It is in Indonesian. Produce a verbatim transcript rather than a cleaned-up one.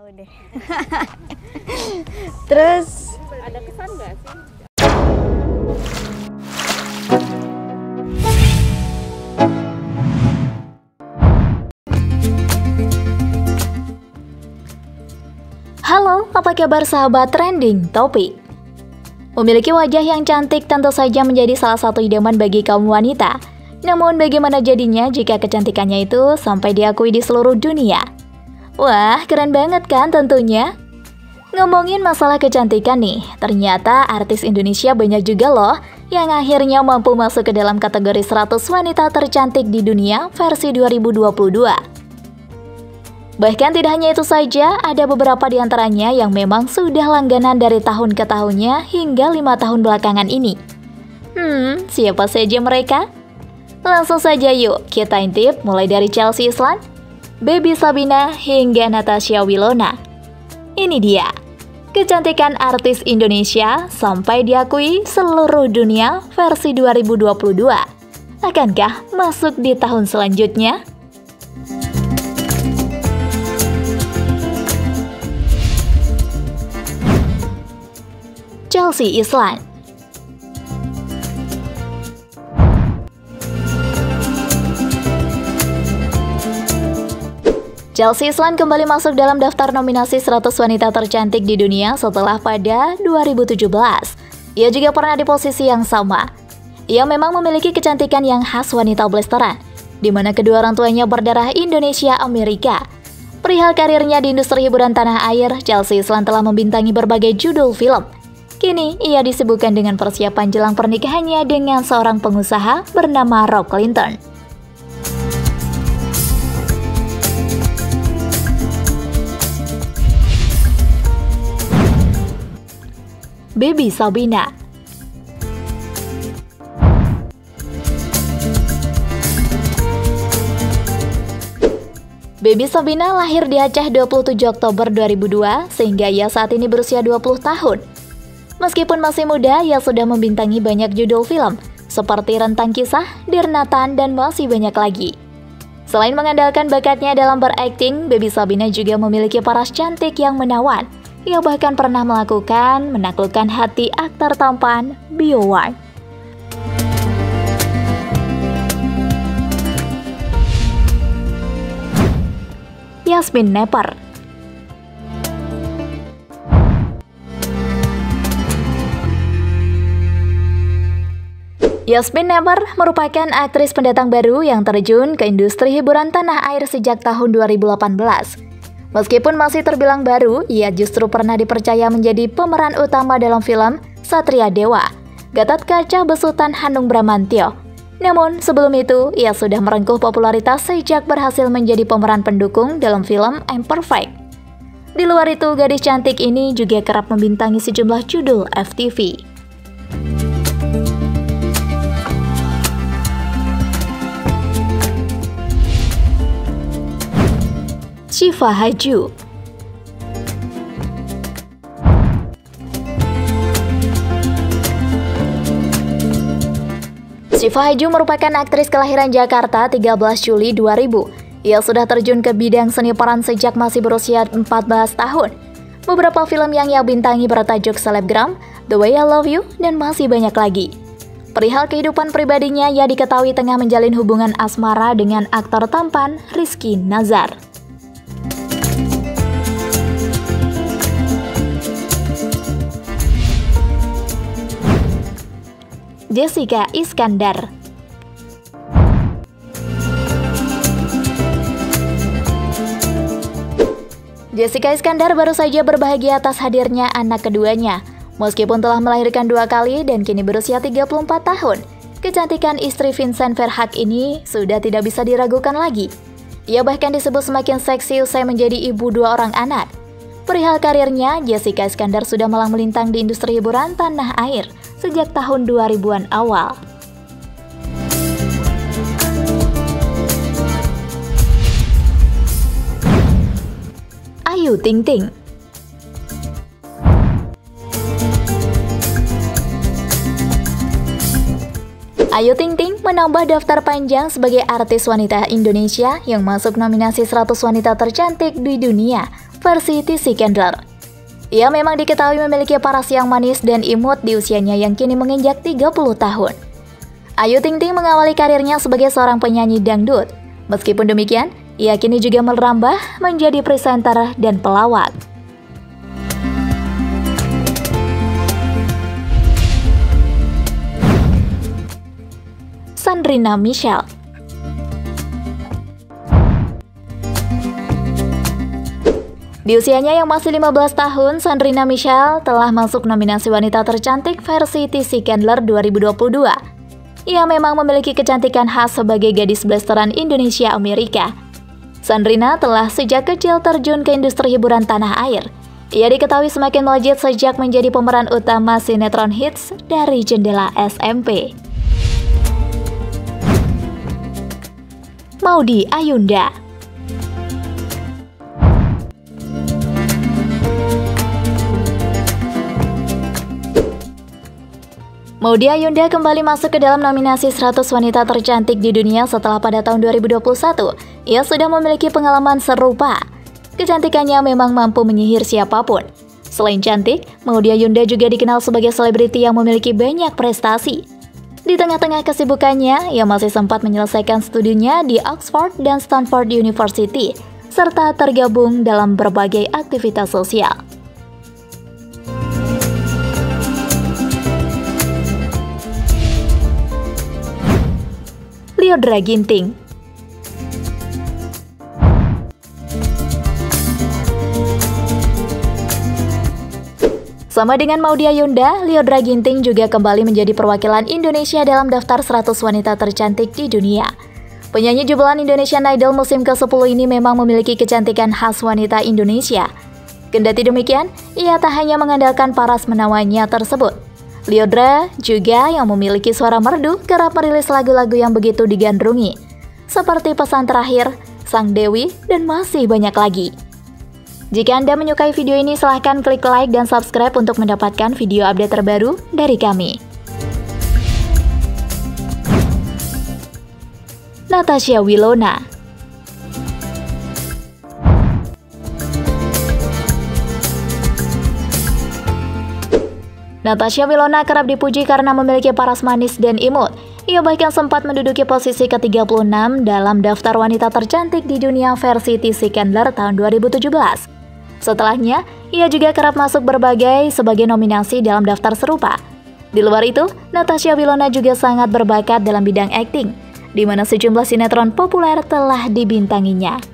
tahu deh. Terus ada kesan nggak sih? Halo, apa kabar sahabat Trending Topik? Memiliki wajah yang cantik tentu saja menjadi salah satu idaman bagi kaum wanita. Namun bagaimana jadinya jika kecantikannya itu sampai diakui di seluruh dunia? Wah, keren banget kan tentunya? Ngomongin masalah kecantikan nih, ternyata artis Indonesia banyak juga loh yang akhirnya mampu masuk ke dalam kategori seratus wanita tercantik di dunia versi dua ribu dua puluh dua. Bahkan tidak hanya itu saja, ada beberapa di antaranya yang memang sudah langganan dari tahun ke tahunnya hingga lima tahun belakangan ini. Hmm, siapa saja mereka? Langsung saja yuk, kita intip mulai dari Chelsea Islan, Baby Sabina, hingga Natasha Wilona. Ini dia, kecantikan artis Indonesia sampai diakui seluruh dunia versi dua ribu dua puluh dua. Akankah masuk di tahun selanjutnya? Chelsea Islan. Chelsea Islan kembali masuk dalam daftar nominasi seratus wanita tercantik di dunia setelah pada dua ribu tujuh belas. Ia juga pernah di posisi yang sama. Ia memang memiliki kecantikan yang khas wanita blasteran, di mana kedua orang tuanya berdarah Indonesia-Amerika. Perihal karirnya di industri hiburan tanah air, Chelsea Islan telah membintangi berbagai judul film. Kini, ia disibukkan dengan persiapan jelang pernikahannya dengan seorang pengusaha bernama Rob Clinton. Baby Sabina. Baby Sabina lahir di Aceh dua puluh tujuh Oktober dua ribu dua, sehingga ia saat ini berusia dua puluh tahun. Meskipun masih muda, ia sudah membintangi banyak judul film, seperti Rentang Kisah, Dear Nathan, dan masih banyak lagi. Selain mengandalkan bakatnya dalam berakting, Baby Sabina juga memiliki paras cantik yang menawan. Ia bahkan pernah melakukan menaklukkan hati aktor tampan Bio Wang. Yasmin Nepper. Yasmin Nepper merupakan aktris pendatang baru yang terjun ke industri hiburan tanah air sejak tahun dua ribu delapan belas. Meskipun masih terbilang baru, ia justru pernah dipercaya menjadi pemeran utama dalam film Satria Dewa, Gatot Kaca Besutan Hanung Bramantyo. Namun, sebelum itu, ia sudah merengkuh popularitas sejak berhasil menjadi pemeran pendukung dalam film I'm Perfect. Di luar itu, gadis cantik ini juga kerap membintangi sejumlah judul F T V. Syifa Haju. Syifa Haju merupakan aktris kelahiran Jakarta tiga belas Juli dua ribu. Ia sudah terjun ke bidang seni peran sejak masih berusia empat belas tahun. Beberapa film yang ia bintangi bertajuk Selebgram, The Way I Love You, dan masih banyak lagi. Perihal kehidupan pribadinya, ia diketahui tengah menjalin hubungan asmara dengan aktor tampan Rizky Nazar. Jessica Iskandar. Jessica Iskandar baru saja berbahagia atas hadirnya anak keduanya. Meskipun telah melahirkan dua kali dan kini berusia tiga puluh empat tahun, kecantikan istri Vincent Verhaeghe ini sudah tidak bisa diragukan lagi. Ia bahkan disebut semakin seksi usai menjadi ibu dua orang anak. Perihal karirnya, Jessica Iskandar sudah malang melintang di industri hiburan tanah air sejak tahun dua ribuan awal. Ayu Ting Ting. Ayu Ting Ting menambah daftar panjang sebagai artis wanita Indonesia yang masuk nominasi seratus wanita tercantik di dunia versi Tizzy Kendler. Ia memang diketahui memiliki paras yang manis dan imut di usianya yang kini menginjak tiga puluh tahun. Ayu Ting Ting mengawali karirnya sebagai seorang penyanyi dangdut. Meskipun demikian, ia kini juga merambah menjadi presenter dan pelawak. Sandrina Michelle. Di usianya yang masih lima belas tahun, Sandrina Michelle telah masuk nominasi wanita tercantik versi Tizzy Kendler dua ribu dua puluh dua. Ia memang memiliki kecantikan khas sebagai gadis blasteran Indonesia Amerika. Sandrina telah sejak kecil terjun ke industri hiburan tanah air. Ia diketahui semakin melejit sejak menjadi pemeran utama sinetron hits Dari Jendela S M P. Maudy Ayunda. Maudy Ayunda kembali masuk ke dalam nominasi seratus wanita tercantik di dunia setelah pada tahun dua ribu dua puluh satu ia sudah memiliki pengalaman serupa. Kecantikannya memang mampu menyihir siapapun. Selain cantik, Maudy Ayunda juga dikenal sebagai selebriti yang memiliki banyak prestasi. Di tengah-tengah kesibukannya, ia masih sempat menyelesaikan studinya di Oxford dan Stanford University, serta tergabung dalam berbagai aktivitas sosial. Lyodra Ginting. Sama dengan Maudy Ayunda, Lyodra Ginting juga kembali menjadi perwakilan Indonesia dalam daftar seratus wanita tercantik di dunia. Penyanyi jubilan Indonesian Idol musim kesepuluh ini memang memiliki kecantikan khas wanita Indonesia. Kendati demikian, ia tak hanya mengandalkan paras menawannya tersebut. Lyodra juga yang memiliki suara merdu kerap merilis lagu-lagu yang begitu digandrungi, seperti Pesan Terakhir, Sang Dewi, dan masih banyak lagi. Jika Anda menyukai video ini, silahkan klik like dan subscribe untuk mendapatkan video update terbaru dari kami. Natasha Wilona. Natasha Wilona kerap dipuji karena memiliki paras manis dan imut. Ia bahkan sempat menduduki posisi ke tiga puluh enam dalam daftar wanita tercantik di dunia versi Tizzy Kendler tahun dua ribu tujuh belas. Setelahnya, ia juga kerap masuk berbagai sebagai nominasi dalam daftar serupa. Di luar itu, Natasha Wilona juga sangat berbakat dalam bidang akting, di mana sejumlah sinetron populer telah dibintanginya.